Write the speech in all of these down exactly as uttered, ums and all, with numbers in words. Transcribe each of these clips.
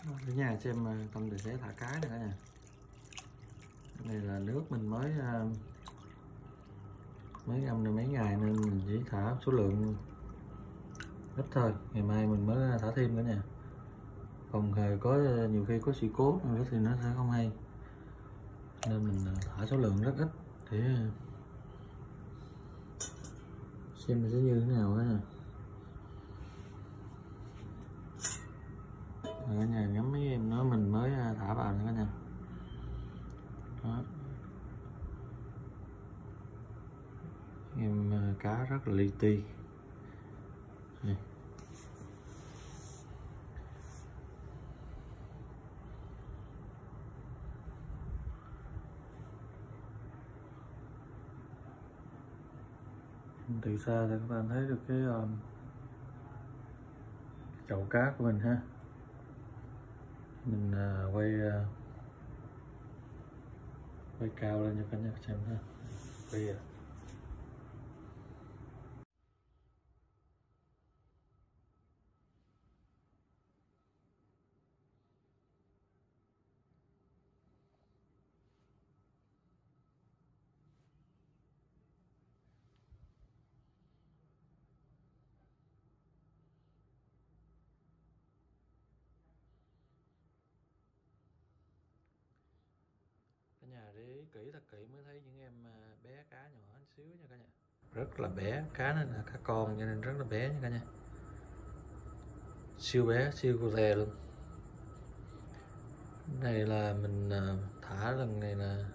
Ở nhà xem Tâm tài xế thả cá này cả nhà. Cái này là nước mình mới mới ngâm được mấy ngày nên mình chỉ thả số lượng ít thôi, ngày mai mình mới thả thêm cả nhà. Còn có nhiều khi có sự cố thì nó sẽ không hay, nên mình thả số lượng rất ít để xem nó sẽ như thế nào đó nha. Ở nhà ngắm mấy em nó mình mới thả vào nữa cả nhà. Đó. Em cá rất là li ti. Đây. Từ xa thì các bạn thấy được cái uh, chậu cá của mình ha. Mình uh, quay uh, quay cao lên cho cả nhà xem ha. Quay uh. Cả nhà để ý kỹ thật kỹ mới thấy những em bé cá nhỏ xíu nha cả nhà. Rất là bé, cá này là cá con cho nên rất là bé nha cả nhà. Siêu bé, siêu cô tè luôn. Này là mình thả lần này là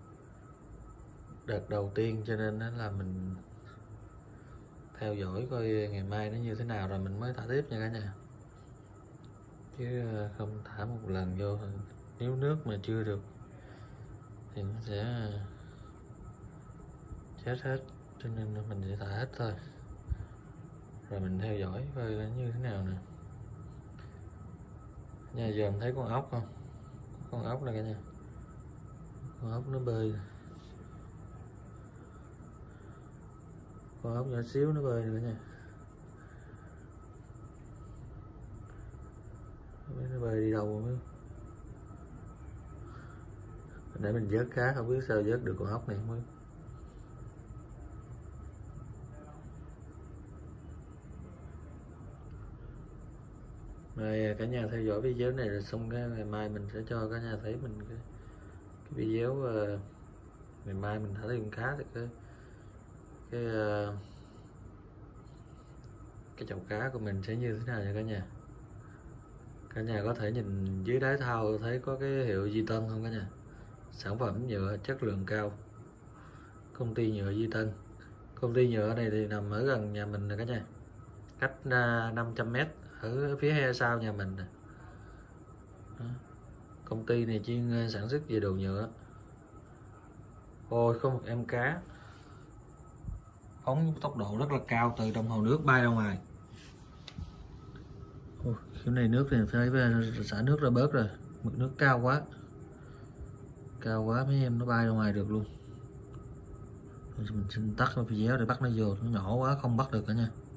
đợt đầu tiên cho nên là mình theo dõi coi ngày mai nó như thế nào rồi mình mới thả tiếp nha cả nhà. Chứ không thả một lần vô, nếu nước mà chưa được thì nó sẽ chết hết, cho nên mình sẽ thả hết thôi, rồi mình theo dõi coi nó như thế nào nè. Nhà giờ mình thấy con ốc không? Con ốc này cả nhà, con ốc nó bơi, con ốc nhỏ xíu nó bơi nữa nha. Không biết nó bơi đi đâu không biết. Để mình vớt cá không biết sao vớt được con ốc này không biết. Rồi cả nhà theo dõi video này rồi xong cái ngày mai mình sẽ cho cả nhà thấy mình cái, cái video uh, ngày mai mình thả thêm cá thì cái cái uh, cái chậu cá của mình sẽ như thế nào nha cả nhà. Cả nhà có thể nhìn dưới đáy thau thấy có cái hiệu Duy Tân không cả nhà. Sản phẩm nhựa chất lượng cao, công ty nhựa Duy Tân. Công ty nhựa này thì nằm ở gần nhà mình nè cả nhà, cách năm trăm mét ở phía sau nhà mình nè. Công ty này chuyên sản xuất về đồ nhựa. Ôi có một em cá phóng tốc độ rất là cao từ trong hồ nước bay ra ngoài. Ôi, cái này nước thì thấy xả nước ra bớt rồi, mực nước cao quá cao quá mấy em nó bay ra ngoài được luôn. Mình xin tắt video để bắt nó vô, nó nhỏ quá không bắt được cả nha.